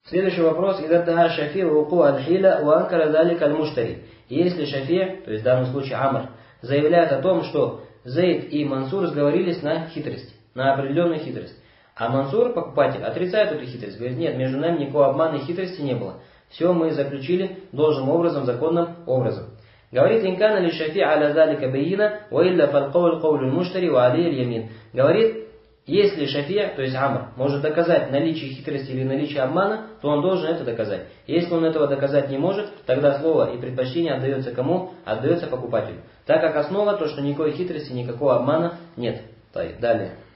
Следующий вопрос. Идаттаха шафи уку аль-хиля ва анкара залика аль-муштари. Если шафи, то есть в данном случае Амр, заявляет о том, что Зейд и Мансур сговорились на хитрость, на определенную хитрость. А Мансур, покупатель, отрицает эту хитрость. Говорит, нет, между нами никакого обмана и хитрости не было. Все мы заключили должным образом, законным образом. Говорит, инкана ли шафи аля залика бейина, ва илля фалкауль каулю муштари ва алия ямин. Говорит, если шафи, то есть Амр, может доказать наличие хитрости или наличие обмана, то он должен это доказать. Если он этого доказать не может, тогда слово и предпочтение отдается кому? Отдается покупателю. Так как основа то, что никакой хитрости, никакого обмана нет. Далее.